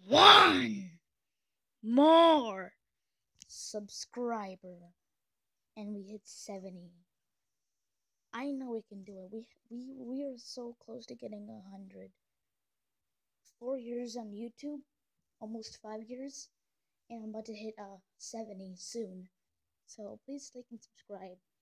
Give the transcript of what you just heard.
one more subscriber and we hit 70. I know we can do it. We are so close to getting 100. 4 years on YouTube, almost 5 years, and I'm about to hit 70 soon. So please like and subscribe.